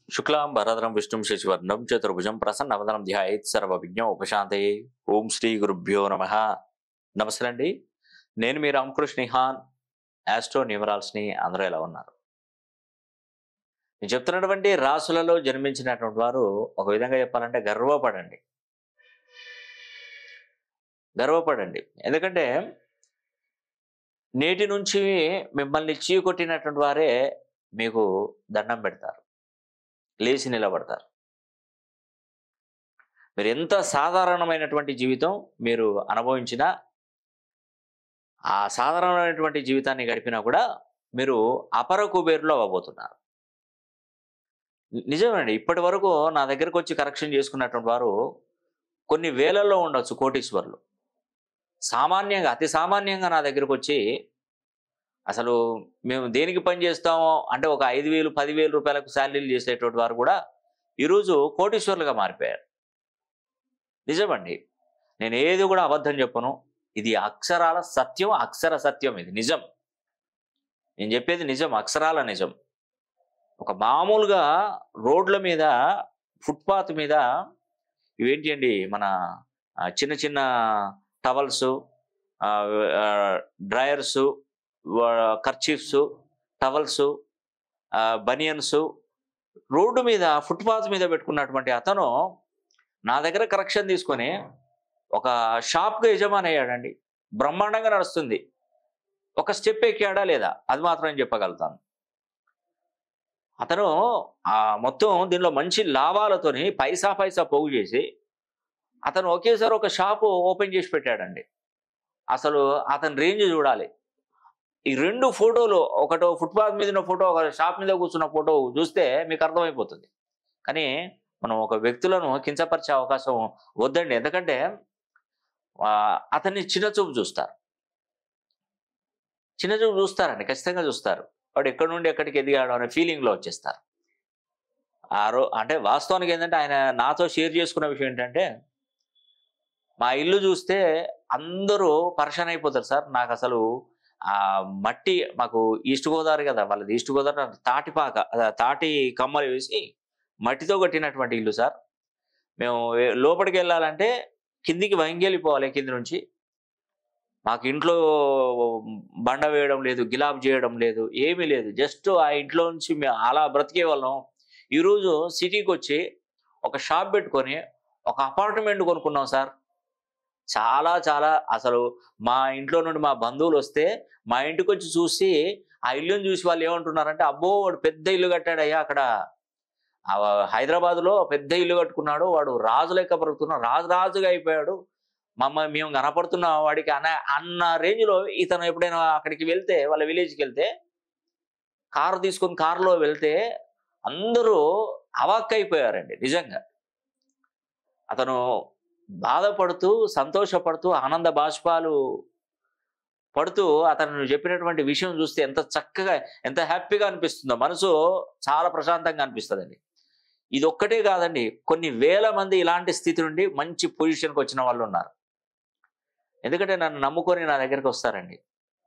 శుక్లాం భరద్రం విష్ణుం శశివర్ణం చతుర్భుజం ప్రసన్నవదనం ధ్యాయేత్ సర్వవిఘ్న ఉపశాంతయే. ఓం శ్రీ గురుభ్యో నమః. నమస్తే అండి, నేను మీ రామకృష్ణ నిహాన్, ఆస్ట్రో న్యూమరాల్స్ని. అందరూ ఎలా ఉన్నారు? నేను చెప్తున్నటువంటి రాసులలో జన్మించినటువంటి వారు ఒక విధంగా చెప్పాలంటే గర్వపడండి. ఎందుకంటే నేటి నుంచి మిమ్మల్ని చీకొట్టినటువంటి వారే మీకు దండం పెడతారు, లేచి నిలబడతారు. మీరు ఎంత సాధారణమైనటువంటి జీవితం మీరు అనుభవించినా, ఆ సాధారణమైనటువంటి జీవితాన్ని గడిపినా కూడా మీరు అపర కుబేరులో అవ్వబోతున్నారు. నిజమేనండి, ఇప్పటి వరకు నా దగ్గరకు వచ్చి కరెక్షన్ చేసుకున్నటువంటి వారు కొన్ని వేలల్లో ఉండొచ్చు కోటీశ్వర్లు. సామాన్యంగా, అతి సామాన్యంగా నా దగ్గరకు వచ్చి అసలు మేము దేనికి పని చేస్తామో అంటే ఒక 5,000 10,000 రూపాయలకు శాలరీలు చేసేటువంటి వారు కూడా ఈరోజు కోటీశ్వర్లుగా మారిపోయారు. నిజమండి, నేను ఏది కూడా అబద్ధం చెప్పను. ఇది అక్షరాల సత్యం, అక్షర సత్యం. ఇది నిజం, నేను చెప్పేది నిజం, అక్షరాల నిజం. ఒక మామూలుగా రోడ్ల మీద, ఫుట్పాత్ మీద ఇవేంటి అండి, మన చిన్న చిన్న towels, dryers, kerchiefs, towels, banians road మీద, ఫుట్పాత్ మీద పెట్టుకున్నటువంటి అతను నా దగ్గర కరెక్షన్ తీసుకొని ఒక షాప్కి యజమాని అయ్యాడండి. బ్రహ్మాండంగా నడుస్తుంది. ఒక స్టెప్ ఎక్కాడా లేదా అది మాత్రం నేను చెప్పగలుగుతాను. అతను మొత్తం దీనిలో మంచి లాభాలతోని పైసా పోగు చేసి అతను ఒకేసారి ఒక షాపు ఓపెన్ చేసి పెట్టాడండి. అసలు అతని రేంజ్ చూడాలి. ఈ 2 ఫోటోలు, ఒకటో ఫుట్పాత్ మీద ఉన్న ఫోటో, ఒక షాప్ మీద కూర్చున్న ఫోటో చూస్తే మీకు అర్థమైపోతుంది. కానీ మనం ఒక వ్యక్తులను కించపరిచే అవకాశం వద్దండి. ఎందుకంటే అతన్ని చిన్నచూపు చూస్తారండి, ఖచ్చితంగా చూస్తారు. వాడు ఎక్కడి నుండి ఎక్కడికి ఎదిగాడు అనే ఫీలింగ్లో వచ్చేస్తారు. అంటే వాస్తవానికి ఏంటంటే ఆయన నాతో షేర్ చేసుకున్న విషయం ఏంటంటే, మా ఇల్లు చూస్తే అందరూ పరేషాన్ అయిపోతారు సార్. నాకు అసలు మట్టి, మాకు ఈస్ట్ గోదావరి కదా వాళ్ళది, ఈస్ట్ గోదావరి తాటి కమ్మలు వేసి మట్టితో కట్టినటువంటి ఇల్లు సార్. మేము లోపలికి వెళ్ళాలంటే కిందికి వంగెళ్ళిపోవాలి. కింది నుంచి మాకు ఇంట్లో బండ వేయడం లేదు, గిలాబ్ చేయడం లేదు, ఏమీ లేదు. జస్ట్ ఆ ఇంట్లో నుంచి మేము అలా బ్రతికే వాళ్ళం. ఈరోజు సిటీకి వచ్చి ఒక షాప్ పెట్టుకొని ఒక అపార్ట్మెంట్ కొనుక్కున్నాం సార్. చాలా చాలా అసలు మా ఇంట్లో నుండి మా బంధువులు వస్తే మా ఇంటికి వచ్చి చూసి ఆ ఇల్లుని చూసి వాళ్ళు ఏమంటున్నారంటే, అబ్బో వాడు పెద్ద ఇల్లు కట్టాడయ్యా, అక్కడ హైదరాబాద్లో పెద్ద ఇల్లు కట్టుకున్నాడు, వాడు రాజు లెక్క బ్రతుకున్నాడు, రాజుగా అయిపోయాడు, మేము కనపడుతున్న వాడికి అన్న రేంజ్లో ఇతను ఎప్పుడైనా అక్కడికి వెళ్తే, వాళ్ళ విలేజ్కి వెళ్తే, కారు తీసుకొని కారులో వెళ్తే అందరూ అవాక్కైపోయారండి. నిజంగా అతను బాధపడుతూ, సంతోషపడుతూ, ఆనంద బాష్పాలు పడుతూ అతను చెప్పినటువంటి విషయం చూస్తే ఎంత చక్కగా, ఎంత హ్యాపీగా అనిపిస్తుందో. మనసు చాలా ప్రశాంతంగా అనిపిస్తుందండి. ఇది ఒక్కటే కాదండి, కొన్ని వేల మంది ఇలాంటి స్థితి నుండి మంచి పొజిషన్కి వచ్చిన వాళ్ళు ఉన్నారు. ఎందుకంటే నన్ను నమ్ముకొని నా దగ్గరికి వస్తారండి.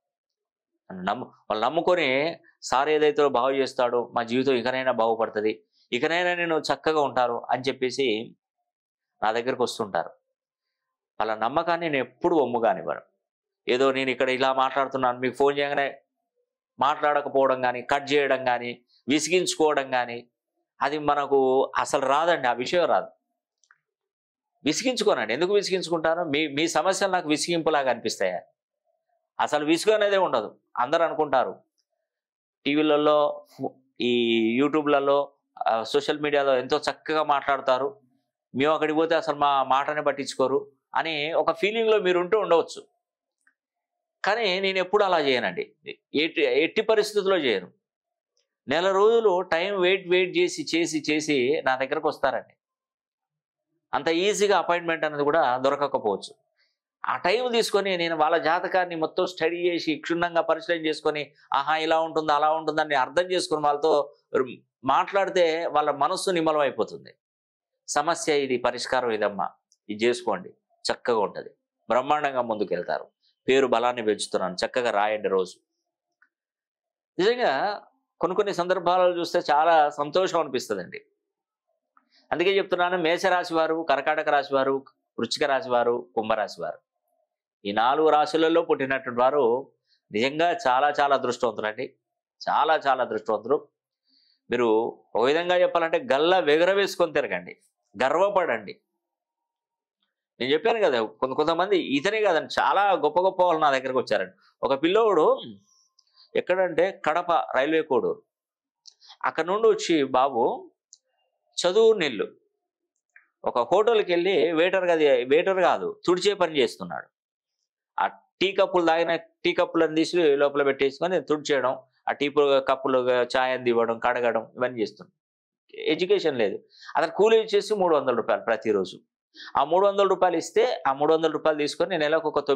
వాళ్ళు నమ్ముకొని సార్ ఏదైతే బాగు చేస్తాడో మా జీవితం ఇకనైనా బాగుపడుతుంది, ఇకనైనా నేను చక్కగా ఉంటారు అని చెప్పేసి నా దగ్గరకు వస్తుంటారు. వాళ్ళ నమ్మకాన్ని నేను ఎప్పుడు వమ్ము కానివ్వను. ఏదో నేను ఇక్కడ ఇలా మాట్లాడుతున్నాను, మీకు ఫోన్ చేయగానే మాట్లాడకపోవడం కానీ, కట్ చేయడం కానీ, విసిగించుకోవడం కానీ, అది మనకు అసలు రాదండి. ఆ విషయం రాదు. విసిగించుకోనండి. ఎందుకు విసిగించుకుంటాను? మీ సమస్యలు నాకు విసిగింపులాగా అనిపిస్తాయా? అసలు విసుగు అనేదే ఉండదు. అందరూ అనుకుంటారు టీవీలలో, ఈ యూట్యూబ్లలో, సోషల్ మీడియాలో ఎంతో చక్కగా మాట్లాడతారు, మేము అక్కడికి పోతే అసలు మా మాటనే పట్టించుకోరు అని ఒక ఫీలింగ్లో మీరు ఉంటూ ఉండవచ్చు. కానీ నేను ఎప్పుడు అలా చేయనండి. ఎట్టి పరిస్థితుల్లో చేయను. నెల రోజులు టైం వెయిట్ చేసి నా దగ్గరకు వస్తారండి. అంత ఈజీగా అపాయింట్మెంట్ అనేది కూడా దొరకకపోవచ్చు. ఆ టైం తీసుకొని నేను వాళ్ళ జాతకాన్ని మొత్తం స్టడీ చేసి క్షుణ్ణంగా పరిశీలన చేసుకొని, ఆహా ఇలా ఉంటుంది అలా ఉంటుందని అర్థం చేసుకొని వాళ్ళతో మాట్లాడితే వాళ్ళ మనస్సు నిమ్మలం అయిపోతుంది. సమస్య ఇది, పరిష్కారం ఇదమ్మా, ఇది చేసుకోండి, చక్కగా ఉంటుంది, బ్రహ్మాండంగా ముందుకెళ్తారు, పేరు బలాన్ని పెంచుతున్నాను, చక్కగా రాయండి రోజు. నిజంగా కొన్ని సందర్భాలలో చూస్తే చాలా సంతోషం అనిపిస్తుందండి. అందుకే చెప్తున్నాను, మేషరాశి వారు, కర్కాటక రాశి వారు, వృశ్చిక రాశి వారు, కుంభరాశి వారు, ఈ 4 రాశులలో పుట్టినటువంటి వారు నిజంగా చాలా చాలా అదృష్టవంతులండి. చాలా చాలా అదృష్టవంతులు. మీరు ఒక విధంగా చెప్పాలంటే గల్లా ఎగరవేసుకొని తిరగండి, గర్వపడండి. నేను చెప్పాను కదా, కొంతమంది ఇతనే కాదండి, చాలా గొప్ప గొప్ప వాళ్ళు నా దగ్గరకు వచ్చారండి. ఒక పిల్లోడు ఎక్కడంటే కడప రైల్వే కోడూరు, అక్కడ నుండి వచ్చి, బాబు చదువు నిల్లు, ఒక హోటల్కి వెళ్ళి వెయిటర్ కాదు, తుడిచే పని చేస్తున్నాడు. ఆ టీ కప్పులు తాగిన టీ కప్పులను తీసి లోపల పెట్టేసుకొని తుడిచేయడం, ఆ టీ కప్పులు ఛాయ్ అందివ్వడం, కడగడం, ఇవన్నీ చేస్తున్నాడు. ఎడ్యుకేషన్ లేదు. అతను కూలీ వచ్చేసి 300 రూపాయలు ప్రతిరోజు. ఆ 300 రూపాయలు ఇస్తే ఆ 300 రూపాయలు తీసుకొని నెలకు ఒక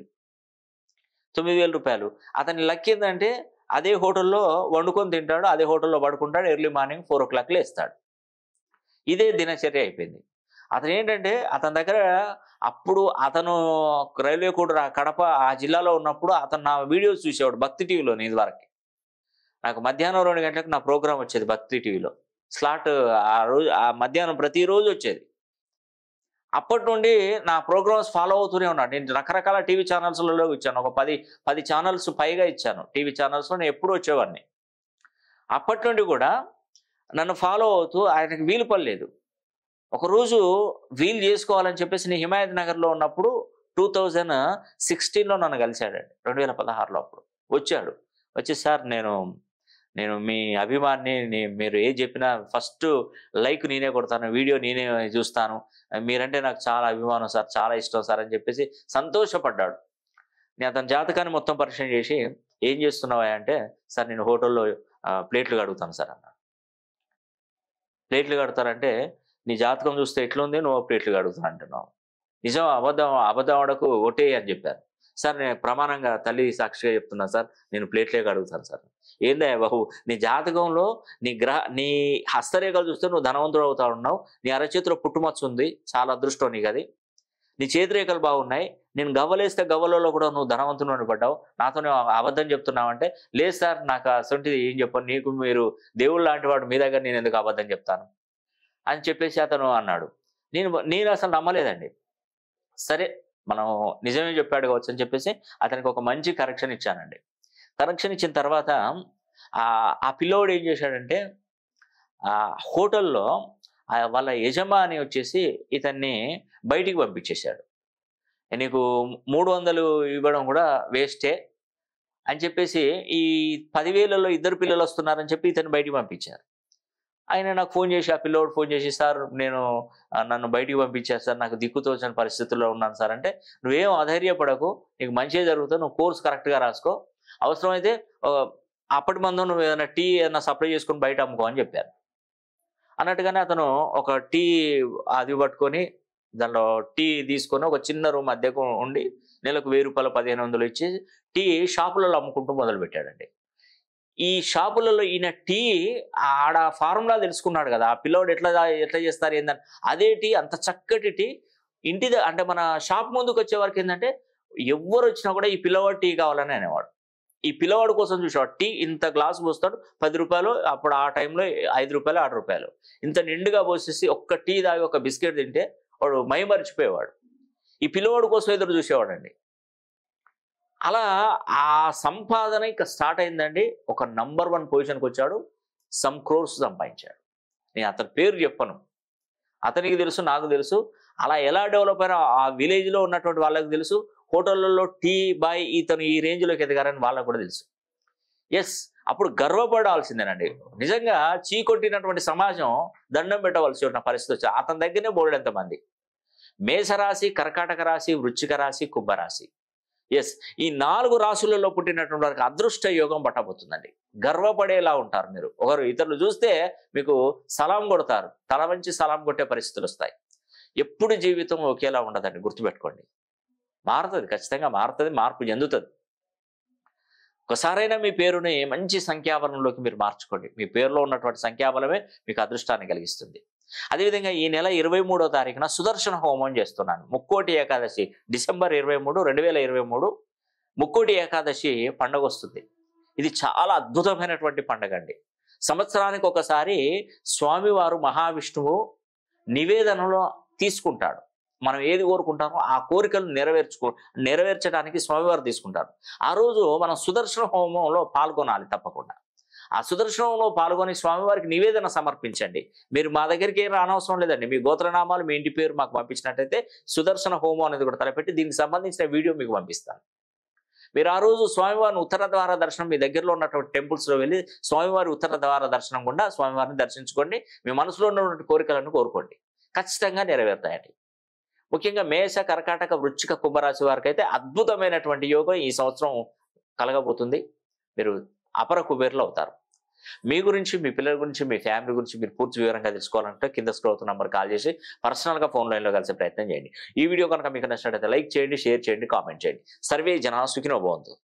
9,000 రూపాయలు. అతని లక్ ఏంటంటే అదే హోటల్లో వండుకొని తింటాడు, అదే హోటల్లో పడుకుంటాడు, ఎర్లీ మార్నింగ్ 4 o'clock లేస్తాడు. ఇదే దినచర్య అయిపోయింది. అతను ఏంటంటే అతని దగ్గర అప్పుడు అతను రైల్వే కోడ్ కడప ఆ జిల్లాలో ఉన్నప్పుడు అతను నా వీడియోస్ చూసేవాడు భక్తి టీవీలో. ఇది వరకు నాకు మధ్యాహ్నం 2 గంటలకు నా ప్రోగ్రామ్ వచ్చేది భక్తి టీవీలో. స్లాట్ ఆ మధ్యాహ్నం ప్రతిరోజు వచ్చేది. అప్పటి నుండి నా ప్రోగ్రామ్స్ ఫాలో అవుతూనే ఉన్నాడు. నేను రకరకాల టీవీ ఛానల్స్లలో ఇచ్చాను, ఒక 10 ఛానల్స్ పైగా ఇచ్చాను. టీవీ ఛానల్స్లో నేను ఎప్పుడు వచ్చేవాడిని. అప్పటి నుండి కూడా నన్ను ఫాలో అవుతూ ఆయనకు వీలు పడలేదు. ఒకరోజు వీలు చేసుకోవాలని చెప్పేసి నేను హిమాయత్ నగర్లో ఉన్నప్పుడు 2016లో నన్ను కలిశాడండి, 2016లో. అప్పుడు వచ్చాడు. వచ్చి, సార్ నేను మీ అభిమాన్ని, మీరు ఏది చెప్పినా ఫస్ట్ లైక్ నేనే కొడతాను, వీడియో నేనే చూస్తాను, మీరంటే నాకు చాలా అభిమానం సార్, చాలా ఇష్టం సార్ అని చెప్పేసి సంతోషపడ్డాడు. నేను అతని జాతకాన్ని మొత్తం పరిచయం చేసి, ఏం చేస్తున్నావా అంటే, సార్ నేను హోటల్లో ప్లేట్లు కడుగుతాను సార్ అన్నాడు. ప్లేట్లు కడతారంటే, నీ జాతకం చూస్తే ఎట్లుంది, నువ్వు ప్లేట్లు కడుగుతా అంటున్నావు, నిజం అబద్ధం ఆడకు, ఒటే అని చెప్పారు. సార్ నేను ప్రమాణంగా తల్లి సాక్షిగా చెప్తున్నా సార్, నేను ప్లేట్లే కడుగుతాను సార్. ఏందా బాబు, నీ జాతకంలో నీ హస్తరేఖలు చూస్తే నువ్వు ధనవంతుడు అవుతా ఉన్నావు, నీ అరచేతిలో పుట్టుమచ్చ ఉంది, చాలా అదృష్టం నీకు అది, నీ చేతిరేఖలు బాగున్నాయి, నేను గవ్వలేస్తే గవ్వలలో కూడా నువ్వు ధనవంతుడు పడ్డావు, నాతో అబద్ధం చెప్తున్నావు అంటే, లేదు సార్ నాకు అసంటిది ఏం చెప్పను, నీకు మీరు దేవుడు లాంటి వాడు, మీ దగ్గర నేను ఎందుకు అబద్ధం చెప్తాను అని చెప్పేసి అతను అన్నాడు. నేను అసలు నమ్మలేదండి. సరే మనం నిజమే చెప్పాడు కావచ్చు అని చెప్పేసి అతనికి ఒక మంచి కరెక్షన్ ఇచ్చానండి. కరెక్షన్ ఇచ్చిన తర్వాత ఆ పిల్లోడు ఏం చేశాడంటే, ఆ హోటల్లో వాళ్ళ యజమాని వచ్చేసి ఇతన్ని బయటికి పంపించేశాడు. నీకు 300 ఇవ్వడం కూడా వేస్టే అని చెప్పేసి, ఈ 10,000లో 2 పిల్లలు వస్తున్నారని చెప్పి ఇతన్ని బయటికి పంపించారు. ఆయన నాకు ఫోన్ చేసి, ఆ పిల్లోడు ఫోన్ చేసి, సార్ నన్ను బయటికి పంపించారు సార్, నాకు దిక్కుతోచని పరిస్థితుల్లో ఉన్నాను సార్ అంటే, నువ్వేం అధైర్యపడకు, నీకు మంచిగా జరుగుతుంది, నువ్వు కోర్స్ కరెక్ట్గా రాసుకో, అవసరమైతే అప్పటి మందు నువ్వు ఏదైనా టీ ఏదైనా సప్లై చేసుకుని బయట అమ్ముకో అని చెప్పారు. అన్నట్టుగానే అతను ఒక టీ అది పట్టుకొని దానిలో టీ తీసుకొని ఒక చిన్న రూమ్ అద్దెకు ఉండి నెలకు 1,000 రూపాయలు 1,500 ఇచ్చి టీ షాపులలో అమ్ముకుంటూ మొదలుపెట్టాడండి. ఈ షాపులలో ఈయన టీ ఆడ ఫార్ములా తెలుసుకున్నాడు కదా, ఆ పిల్లోడు ఎట్లా చేస్తారు ఏందని, అదే టీ, అంత చక్కటి టీ అంటే మన షాప్ ముందుకు వచ్చే వరకు ఏంటంటే ఎవ్వరు వచ్చినా కూడా ఈ పిల్లవాడు టీ కావాలని అనేవాడు. ఈ పిల్లవాడు కోసం చూసేవాడు. టీ ఇంత గ్లాసు పోస్తాడు, 10 రూపాయలు, అప్పుడు ఆ టైంలో 5 రూపాయలు 6 రూపాయలు, ఇంత నిండుగా పోసేసి ఒక్క టీ తాగి ఒక బిస్కెట్ తింటే వాడు మైమరిచిపోయేవాడు. ఈ పిల్లవాడు కోసం ఎదురు చూసేవాడండి. అలా ఆ సంపాదన ఇక స్టార్ట్ అయిందండి. ఒక నంబర్ 1 పొజిషన్కి వచ్చాడు, సమ్ క్రోర్స్ సంపాదించాడు. నేను అతని పేరు చెప్పను, అతనికి తెలుసు, నాకు తెలుసు. అలా ఎలా డెవలప్ అయినా ఆ విలేజ్లో ఉన్నటువంటి వాళ్ళకి తెలుసు, హోటళ్లలో టీ బాయ్ ఇతను ఈ రేంజ్లోకి ఎదగారని వాళ్ళకు కూడా తెలుసు. ఎస్, అప్పుడు గర్వపడాల్సిందేనండి. నిజంగా చీకొట్టినటువంటి సమాజం దండం పెట్టవలసి ఉన్న పరిస్థితి వచ్చి అతని దగ్గరనే బోలెడంతమంది. మేషరాశి, కర్కాటక రాశి, వృశ్చిక రాశి, కుంభరాశి. ఎస్, ఈ 4 రాశులలో పుట్టినటువంటి వారికి అదృష్ట యోగం పట్టబోతుందండి. గర్వపడేలా ఉంటారు మీరు. ఒకరు ఇతరులు చూస్తే మీకు సలాం కొడతారు, తల వంచి సలాం కొట్టే పరిస్థితులు వస్తాయి. ఎప్పుడు జీవితం ఒకేలా ఉండదండి, గుర్తుపెట్టుకోండి. మారుతుంది, ఖచ్చితంగా మారుతుంది, మార్పు చెందుతుంది. ఒకసారైనా మీ పేరుని మంచి సంఖ్యాబలంలోకి మీరు మార్చుకోండి. మీ పేరులో ఉన్నటువంటి సంఖ్యాబలమే మీకు అదృష్టాన్ని కలిగిస్తుంది. అదేవిధంగా ఈ నెల 23వ తారీఖున సుదర్శన హోమం చేస్తున్నాను. ముక్కోటి ఏకాదశి, డిసెంబర్ 23, 2023 ముక్కోటి ఏకాదశి పండుగ వస్తుంది. ఇది చాలా అద్భుతమైనటువంటి పండగ అండి. సంవత్సరానికి ఒకసారి స్వామివారు మహావిష్ణువు నివేదనలో తీసుకుంటాడు. మనం ఏది కోరుకుంటామో ఆ కోరికలు నెరవేర్చడానికి స్వామివారు తీసుకుంటారు. ఆ రోజు మనం సుదర్శన హోమంలో పాల్గొనాలి తప్పకుండా. ఆ సుదర్శన హోమంలో పాల్గొని స్వామివారికి నివేదన సమర్పించండి. మీరు మా దగ్గరికి ఏం రానవసరం లేదండి. మీ గోత్రనామాలు, మీ ఇంటి పేరు మాకు పంపించినట్టయితే సుదర్శన హోమం అనేది కూడా తలపెట్టి దీనికి సంబంధించిన వీడియో మీకు పంపిస్తాను. మీరు ఆ రోజు స్వామివారిని ఉత్తర ద్వార దర్శనం, మీ దగ్గరలో ఉన్నటువంటి టెంపుల్స్లో వెళ్ళి స్వామివారి ఉత్తర ద్వార దర్శనం గుండా స్వామివారిని దర్శించుకోండి. మీ మనసులో ఉన్నటువంటి కోరికలను కోరుకోండి, ఖచ్చితంగా నెరవేరుతాయండి. ముఖ్యంగా మేష, కర్కాటక, వృశ్చిక, కుంభరాశి వారికి అయితే అద్భుతమైనటువంటి యోగం ఈ సంవత్సరం కలగబోతుంది. మీరు అపర కుబేర్లు అవుతారు. మీ గురించి, మీ పిల్లల గురించి, మీ ఫ్యామిలీ గురించి మీరు పూర్తి వివరంగా తెలుసుకోవాలంటే కింద స్క్రోల్ అవుతున్న నంబర్ కాల్ చేసి పర్సనల్గా ఫోన్ లైన్లో కలిసే ప్రయత్నం చేయండి. ఈ వీడియో కనుక మీకు నచ్చినట్లయితే లైక్ చేయండి, షేర్ చేయండి, కామెంట్ చేయండి. సర్వే జనా సుఖినో భవంతు.